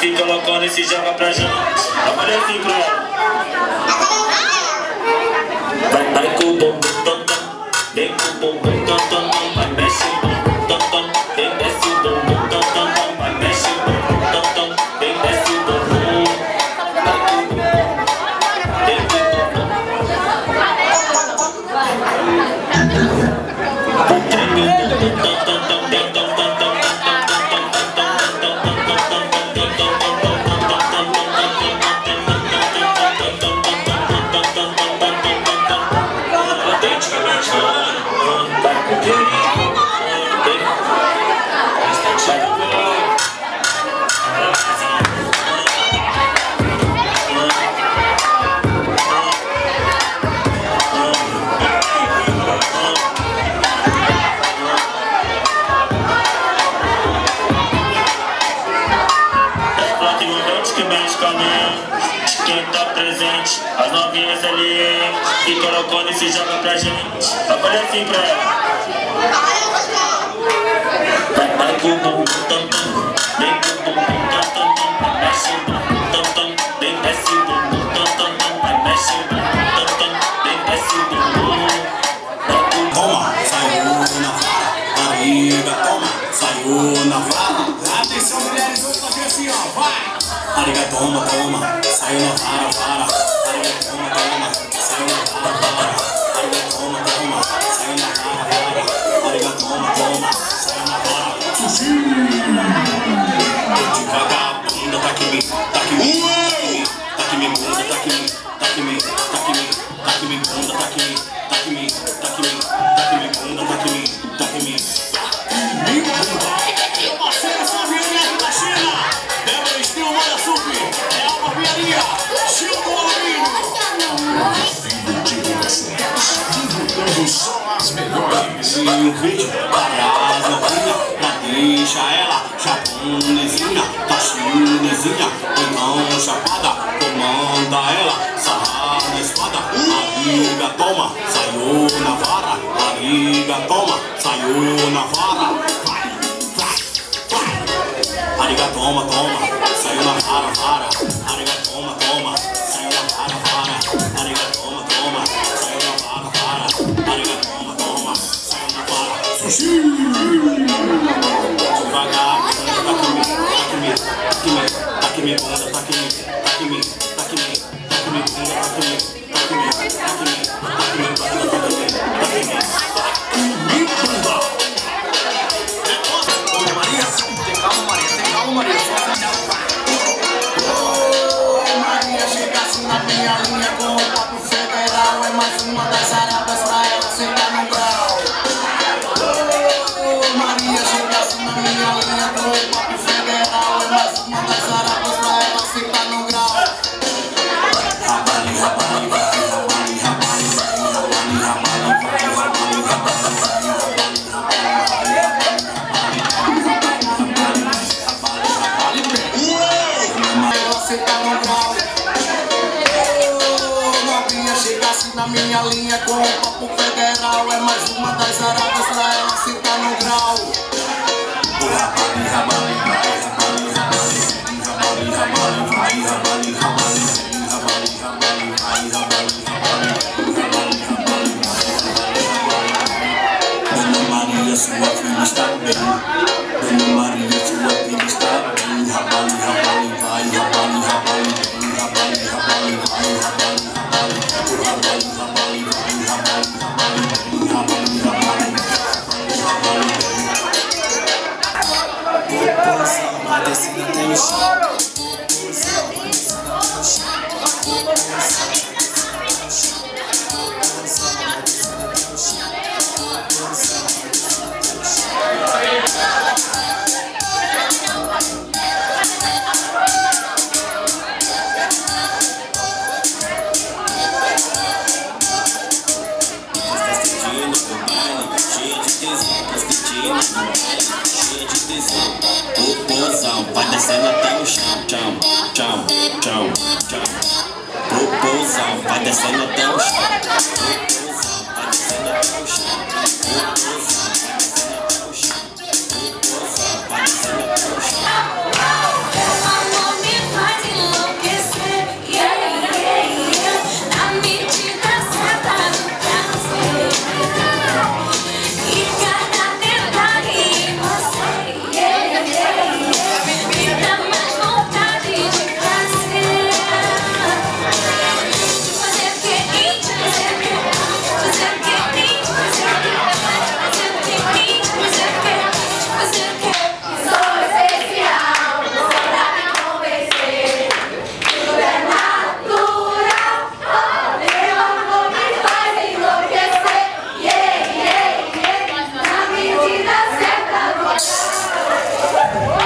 se colocando e se joga pra gente. Eu falei assim pra ela. Vai com o bumbum tam tam, vem com o bumbum tam tam, vai mexe o bumbum tam tam, vem desce o bumbum tam tam, vai mexe o bumbum tam tam, vem desce o bumbum, vai com o bumbum, vem com o bumbum, treme o bumbum tam tam tam, tem tam tam tam tam quem tá presente, as novinhas ali, que colocando e se joga pra gente. Eu falei assim pra ela. Vai com o bumbum tam tam, vem com o bumbum tam tam, vai mexe o bumbum tam tam, vem desce o bumbum tam tam, vai mexe o bumbum tam tam, vem desce o bumbum. Toma, saiu na vara, barriga, toma, saiu na vara. Atenção mulheres, vamos fazer assim ó, vai! Ariga, toma, toma, saiu na vara, vara. Ariga, toma, toma, saiu na vara, vara. Ariga, toma, toma, saiu na vara, vara. Ariga, toma, toma, saiu na vara. Sushi! Devagar, bunda, tá aqui, tá aqui, tá aqui, minha bunda, tá aqui, tá aqui, tá aqui, tá aqui, minha bunda, tá aqui, tá aqui, tá aqui, tá aqui, minha bunda, tá aqui, tá aqui, minha bunda. Meu parceiro, essa violência da China. Débora Estilo, manda super. É a barbearia. Chico do Alumínio. Divulgando só as melhores. E um vídeo para as novinhas, pra deixar ela japonesinha, tá chinesinha, então chapada, comanda ela, sarra na espada. Ariga, toma, saiu na vara. Ariga, toma, saiu na vara. Vai, vai, vai. Ariga, toma, toma, saiu na vara, vara. Ariga, toma, toma, saiu na vara, vara. Ariga, toma, toma, saiu na vara, vara. Ariga, toma, toma, saiu na vara. Sushi! Devagar, tá aqui, tá aqui, tá aqui, minha bunda, tá aqui, tá aqui, tá aqui, tá aqui, minha bunda, tá aqui, tá aqui, tá aqui, tá aqui, minha bunda, tá aqui, tá aqui, minha bunda. Ô Maria, tem calma, Maria, tem calma, Maria, só se vai. Ô Maria, chega assim na minha linha com o papo federal, é mais uma das aradas pra ela sentar no grau. Ô Maria, chega assim na minha linha com o papo federal, é mais uma das aradas pra ela sentar no grau. Rabali, rabali, vai, rabali, rabali, vai, rabali, rabali, vai, rabali, rabali, vai, rabali, na minha linha com o papo federal, é mais uma das aradas pra ela sentar no grau. Rabali, rabali, vai, rabali, rabali, rabali, rabali, vai, rabali, rabali, rabali, rabali, vai, rabali, rabali, rabali, rabali. Dona Maria, sua filha está bem. Dona Maria, sua filha está bem. Rabali, rabali, vai, rabali, rabali, rabali, rabali, vai, rabali, rabali. Rabali, rabali, vai, rabali, rabali, rabali, rabali, rabali. Popozão, vai descendo até o chão. Popozão, vai descendo até o chão. Popozão, vai descendo até o chão. Popozão, vai descendo até o chão. Popozão, vai descendo até o chão. Cheio de tesão, popozão, vai descendo até o chão, chão, chão, chão, chão. Popozão, vai descendo até o chão. Popozão, vai descendo até o chão. Popozão, vai descendo até o chão. Popozão, vai descendo até o chão. dá certo agora.